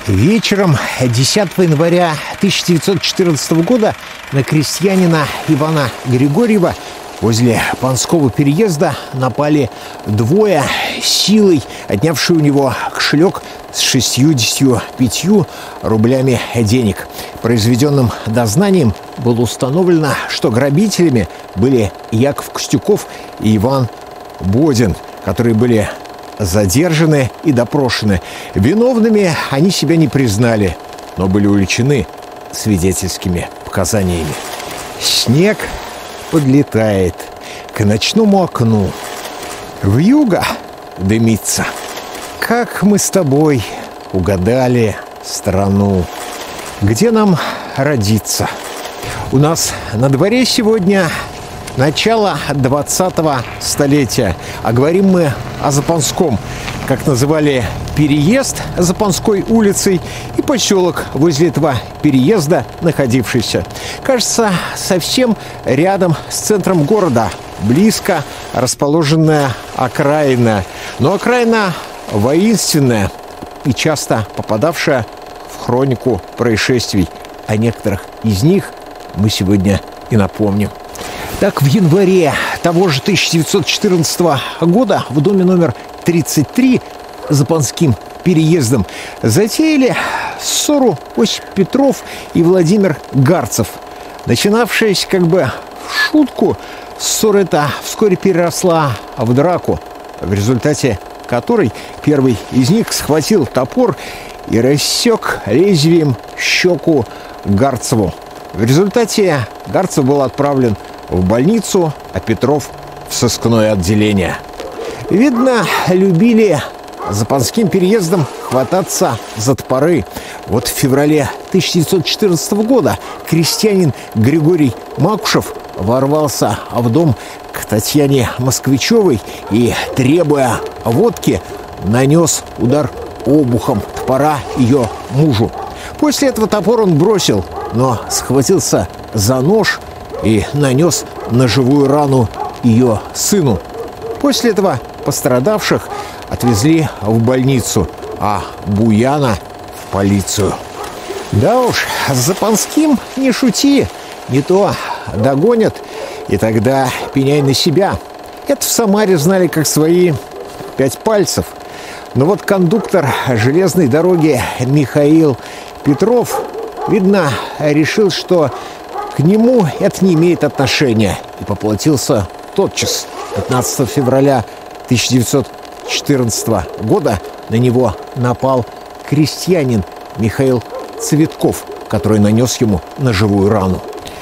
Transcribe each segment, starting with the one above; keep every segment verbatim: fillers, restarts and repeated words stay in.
Вечером десятого января тысяча девятьсот четырнадцатого года на крестьянина Ивана Григорьева возле Панского переезда напали двое, силой отнявшие у него кошелек с шестьюдесятью пятью рублями денег. Произведенным дознанием было установлено, что грабителями были Яков Костюков и Иван Бодин, которые были задержаны и допрошены. Виновными они себя не признали, но были увлечены свидетельскими показаниями. Снег подлетает к ночному окну. Вьюга дымится. Как мы с тобой угадали страну, где нам родиться. У нас на дворе сегодня начало двадцатого столетия, а говорим мы о Запанском, как называли переезд Запанской улицей и поселок возле этого переезда находившийся. Кажется, совсем рядом с центром города, близко расположенная окраина, но окраина воинственная и часто попадавшая в хронику происшествий. О некоторых из них мы сегодня и напомним. Так, в январе того же тысяча девятьсот четырнадцатого года в доме номер тридцать три за Панским переездом затеяли ссору Осип Петров и Владимир Гарцев. Начинавшаяся как бы в шутку, ссора эта вскоре переросла в драку, в результате которой первый из них схватил топор и рассек лезвием щеку Гарцеву. В результате Гарцев был отправлен в больницу, а Петров в сыскное отделение. Видно, любили за Панским переездом хвататься за топоры. Вот в феврале тысяча девятьсот четырнадцатого года крестьянин Григорий Макушев ворвался в дом к Татьяне Москвичевой и, требуя водки, нанес удар обухом топора ее мужу. После этого топор он бросил, но схватился за нож и нанес ножевую рану ее сыну. После этого пострадавших отвезли в больницу, а Буяна в полицию. Да уж, с Запанским не шути, не то догонят, и тогда пеняй на себя. Это в Самаре знали как свои пять пальцев. Но вот кондуктор железной дороги Михаил Петров, видно, решил, что к нему это не имеет отношения, и поплатился тотчас. пятнадцатого февраля тысяча девятьсот четырнадцатого года на него напал крестьянин Михаил Цветков, который нанес ему ножевую рану.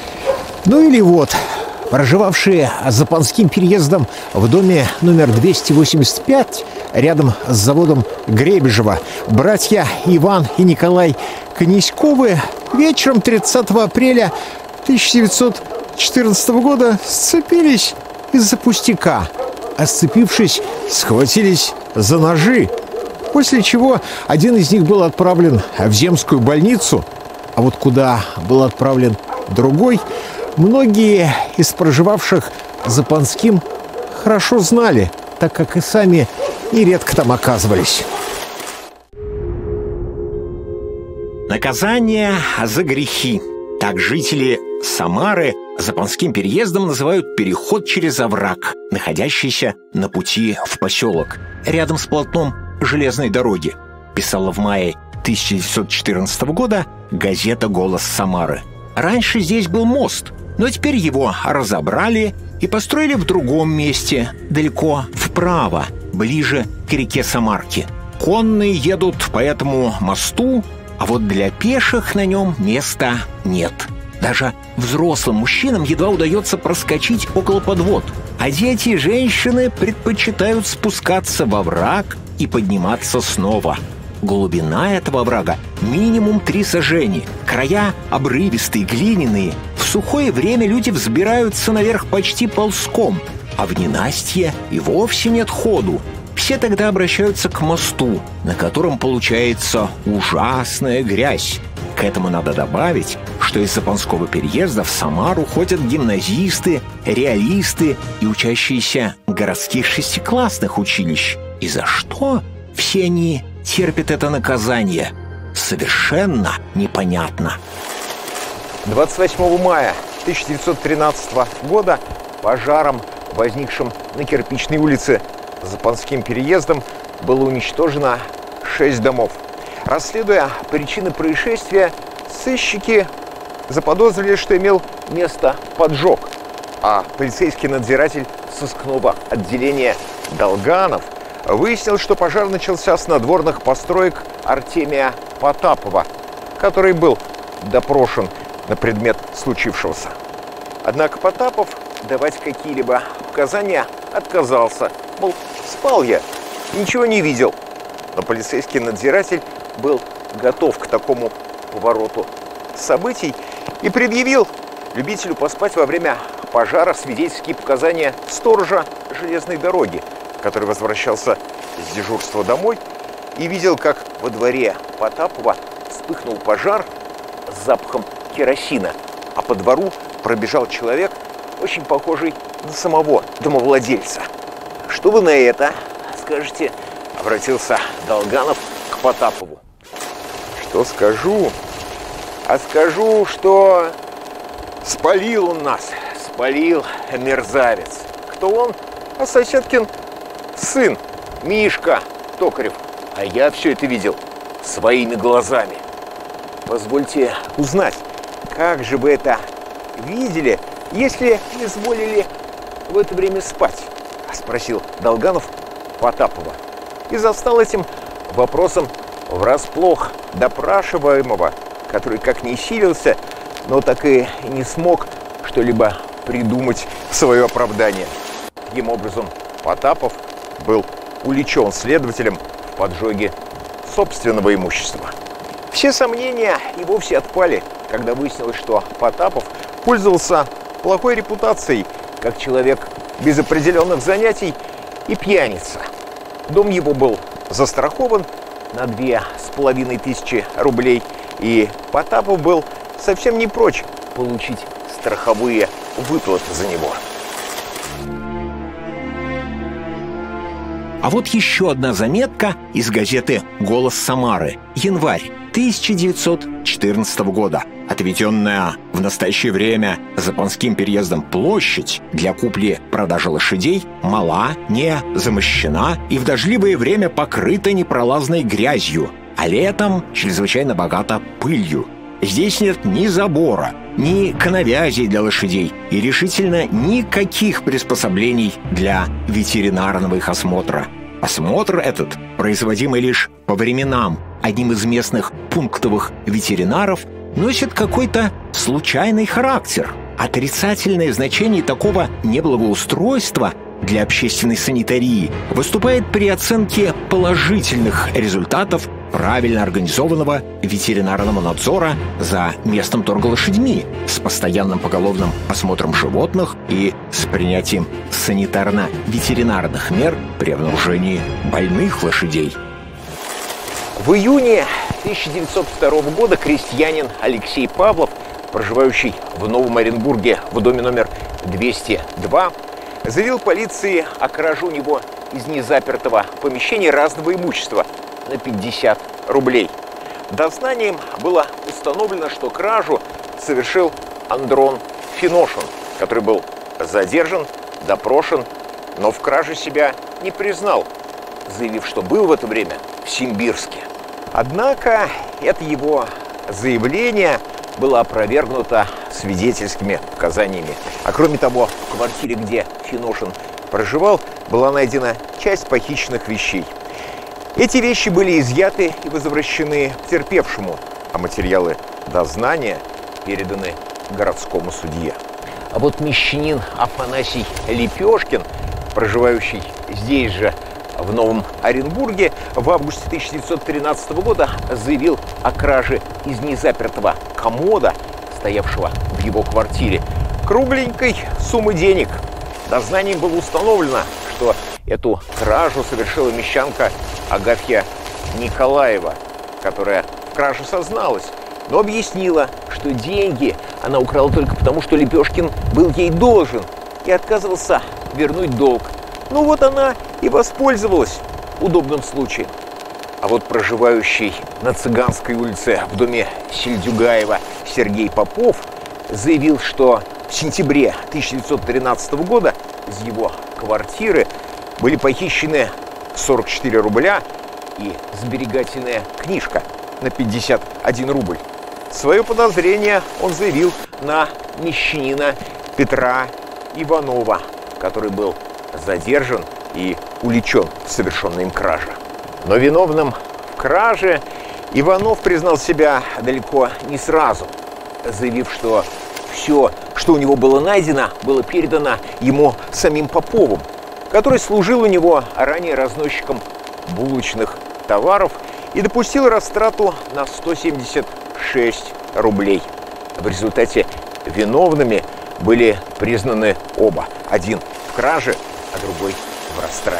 Ну или вот, проживавшие за Панским переездом в доме номер двести восемьдесят пять, рядом с заводом Гребежева, братья Иван и Николай Князьковы вечером тридцатого апреля тысяча девятьсот четырнадцатого года сцепились из-за пустяка, а сцепившись, схватились за ножи, после чего один из них был отправлен в земскую больницу, а вот куда был отправлен другой, многие из проживавших за Панским хорошо знали, так как и сами нередко там оказывались. Наказание за грехи. Так жители Самары за Панским переездом называют переход через овраг, находящийся на пути в поселок, рядом с полотном железной дороги, писала в мае тысяча девятьсот четырнадцатого года газета «Голос Самары». Раньше здесь был мост, но теперь его разобрали и построили в другом месте, далеко вправо, ближе к реке Самарке. Конные едут по этому мосту, а вот для пеших на нем места нет. Даже взрослым мужчинам едва удается проскочить около подвод, а дети и женщины предпочитают спускаться во враг и подниматься снова. Глубина этого оврага минимум три сажени, края обрывистые, глиняные. В сухое время люди взбираются наверх почти ползком, а в ненастье и вовсе нет ходу. Все тогда обращаются к мосту, на котором получается ужасная грязь. К этому надо добавить, что из-за Панского переезда в Самару ходят гимназисты, реалисты и учащиеся городских шестиклассных училищ. И за что все они терпят это наказание? совершенно непонятно. двадцать восьмого мая тысяча девятьсот тринадцатого года пожаром, возникшим на Кирпичной улице за Панским переездом, было уничтожено шесть домов. Расследуя причины происшествия, сыщики заподозрили, что имел место поджог, а полицейский надзиратель сыскного отделения Долганов выяснил, что пожар начался с надворных построек Артемия Потапова, который был допрошен на предмет случившегося. Однако Потапов давать какие-либо показания отказался. Мол, спал я, ничего не видел. Но полицейский надзиратель был готов к такому повороту событий и предъявил любителю поспать во время пожара свидетельские показания сторожа железной дороги, который возвращался с дежурства домой и видел, как во дворе Потапова вспыхнул пожар с запахом керосина, а по двору пробежал человек, очень похожий на самого домовладельца. «Что вы на это скажете?» — обратился Долганов к Потапову. «Что скажу? А скажу, что спалил он нас, спалил мерзавец. Кто он? А соседкин сын, Мишка Токарев. А я все это видел своими глазами. Позвольте узнать, как же вы это видели, если изволили в это время спать?» — спросил Долганов Потапова. И застал этим вопросом врасплох допрашиваемого, который как ни силился, но так и не смог что-либо придумать в свое оправдание. Таким образом, Потапов был уличен следователем в поджоге собственного имущества. Все сомнения и вовсе отпали, когда выяснилось, что Потапов пользовался плохой репутацией как человек без определенных занятий и пьяница. Дом его был застрахован на две с половиной тысячи рублей, и Потапов был совсем не прочь получить страховые выплаты за него. А вот еще одна заметка из газеты «Голос Самары», январь тысяча девятьсот четырнадцатого года. Отведенная в настоящее время за Панским переездом площадь для купли-продажи лошадей мала, не замощена и в дождливое время покрыта непролазной грязью, а летом чрезвычайно богата пылью. Здесь нет ни забора, ни коновязей для лошадей и решительно никаких приспособлений для ветеринарного их осмотра. Осмотр этот, производимый лишь по временам одним из местных пунктовых ветеринаров, носит какой-то случайный характер. Отрицательное значение такого неблагоустройства для общественной санитарии выступает при оценке положительных результатов правильно организованного ветеринарного надзора за местом торга лошадьми с постоянным поголовным осмотром животных и с принятием санитарно-ветеринарных мер при обнаружении больных лошадей. В июне тысяча девятьсот второго года крестьянин Алексей Павлов, проживающий в Новом Оренбурге в доме номер двести два, заявил полиции о краже у него из незапертого помещения разного имущества на пятьдесят рублей. Дознанием было установлено, что кражу совершил Андрон Финошин, который был задержан, допрошен, но в краже себя не признал, заявив, что был в это время в Симбирске. Однако это его заявление было опровергнуто свидетельскими показаниями. А кроме того, в квартире, где Финошин проживал, была найдена часть похищенных вещей. Эти вещи были изъяты и возвращены потерпевшему, а материалы дознания переданы городскому судье. А вот мещанин Афанасий Лепешкин, проживающий здесь же, в Новом Оренбурге, в августе тысяча девятьсот тринадцатого года заявил о краже из незапертого комода, стоявшего в его квартире, кругленькой суммы денег. Дознанием было установлено, что эту кражу совершила мещанка Агафья Николаева, которая в краже созналась, но объяснила, что деньги она украла только потому, что Лепешкин был ей должен и отказывался вернуть долг. Ну вот она и воспользовалась удобным случаем. А вот проживающий на Цыганской улице в доме Сельдюгаева Сергей Попов заявил, что в сентябре тысяча девятьсот тринадцатого года из его квартиры были похищены сорок четыре рубля и сберегательная книжка на пятьдесят один рубль. Свое подозрение он заявил на мещанина Петра Иванова, который был задержан и уличен в совершенной им краже. Но виновным в краже Иванов признал себя далеко не сразу, заявив, что все, что у него было найдено, было передано ему самим Поповым, который служил у него ранее разносчиком булочных товаров и допустил растрату на сто семьдесят шесть рублей. В результате виновными были признаны оба. Один в краже, а другой в растрате.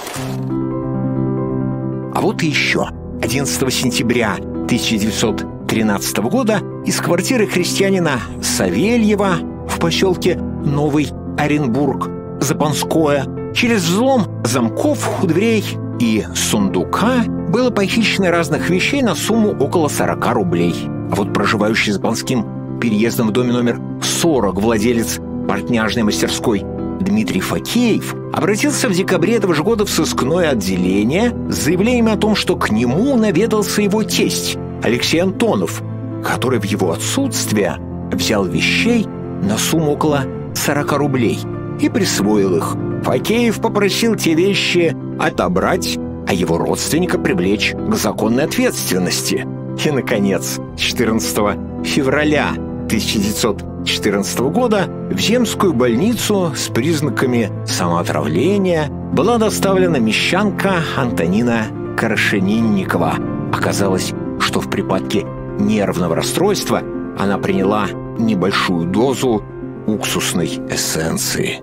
А вот и еще. одиннадцатого сентября тысяча девятьсот тринадцатого года из квартиры крестьянина Савельева в поселке Новый Оренбург, Запанское, через взлом замков у дверей и сундука было похищено разных вещей на сумму около сорока рублей. А вот проживающий за Панским переездом в доме номер сорок владелец портняжной мастерской Дмитрий Факеев обратился в декабре этого же года в сыскное отделение с заявлением о том, что к нему наведался его тесть Алексей Антонов, который в его отсутствие взял вещей на сумму около сорока рублей и присвоил их. Факеев попросил те вещи отобрать, а его родственника привлечь к законной ответственности. И, наконец, четырнадцатого февраля тысяча девятьсот четырнадцатого года в земскую больницу с признаками самоотравления была доставлена мещанка Антонина Крашенинникова. Оказалось, что в припадке нервного расстройства она приняла небольшую дозу уксусной эссенции.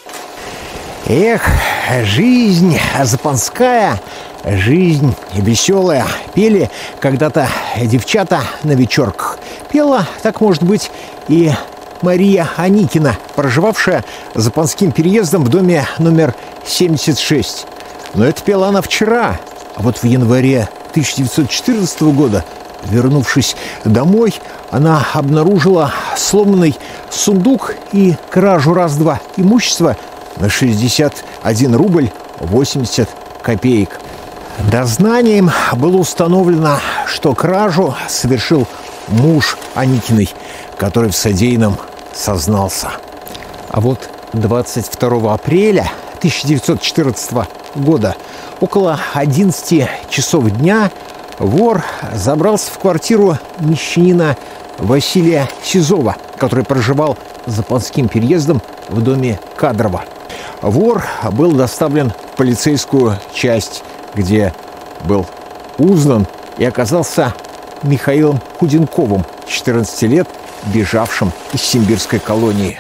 Эх, жизнь запанская, жизнь веселая. Пели когда-то девчата на вечерках. Пела, так может быть, и Мария Аникина, проживавшая за Панским переездом в доме номер семьдесят шесть. Но это пела она вчера. А вот в январе тысяча девятьсот четырнадцатого года, вернувшись домой, она обнаружила сломанный сундук и кражу раз-два имущества на шестьдесят один рубль восемьдесят копеек. Дознанием было установлено, что кражу совершил муж Аникиной, который в содеянном сознался. А вот двадцать второго апреля тысяча девятьсот четырнадцатого года около одиннадцати часов дня вор забрался в квартиру мещанина Василия Сизова, который проживал за Панским переездом в доме Кадрова. Вор был доставлен в полицейскую часть, где был узнан и оказался Михаилом Худенковым, четырнадцати лет, бежавшим из симбирской колонии.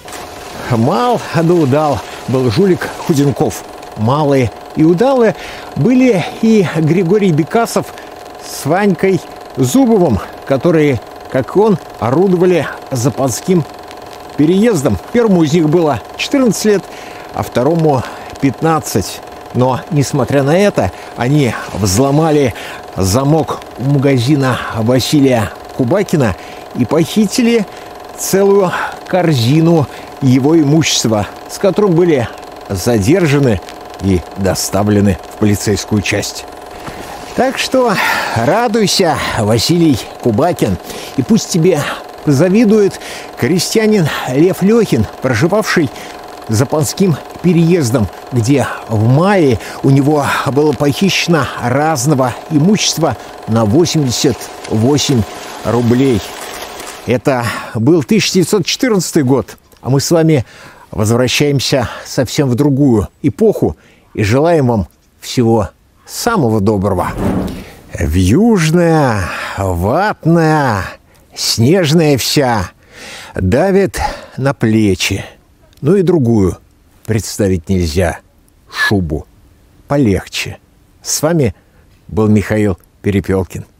Мал да удал был жулик Худенков. Малые и удалые были и Григорий Бекасов с Ванькой Зубовым, которые, как он, орудовали за Панским переездом. Первому из них было четырнадцать лет, а второму пятнадцать. Но, несмотря на это, они взломали замок у магазина Василия Кубакина и похитили целую корзину его имущества, с которым были задержаны и доставлены в полицейскую часть. Так что радуйся, Василий Кубакин, и пусть тебе позавидует крестьянин Лев Лехин, проживавший за Панским переездом, где в мае у него было похищено разного имущества на восемьдесят восемь рублей. Это был тысяча девятьсот четырнадцатый год, а мы с вами возвращаемся совсем в другую эпоху и желаем вам всего самого доброго. Вьюжная, ватная, снежная вся давит на плечи. Ну и другую представить нельзя. Шубу полегче. С вами был Михаил Перепелкин.